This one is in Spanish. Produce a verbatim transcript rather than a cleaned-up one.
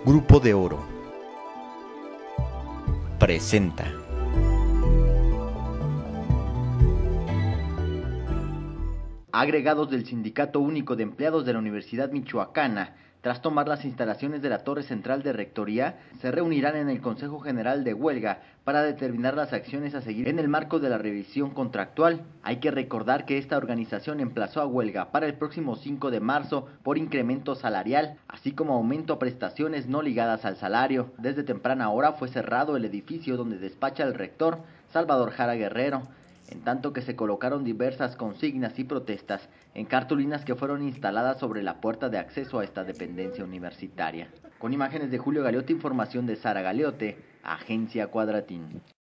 Grupo de Oro presenta. Agregados del Sindicato Único de Empleados de la Universidad Michoacana, tras tomar las instalaciones de la Torre Central de Rectoría, se reunirán en el Consejo General de Huelga para determinar las acciones a seguir en el marco de la revisión contractual. Hay que recordar que esta organización emplazó a huelga para el próximo cinco de marzo por incremento salarial, así como aumento a prestaciones no ligadas al salario. Desde temprana hora fue cerrado el edificio donde despacha el rector, Salvador Jara Guerrero, en tanto que se colocaron diversas consignas y protestas en cartulinas que fueron instaladas sobre la puerta de acceso a esta dependencia universitaria. Con imágenes de Julio Galeote, información de Sara Galeote, Agencia Cuadratín.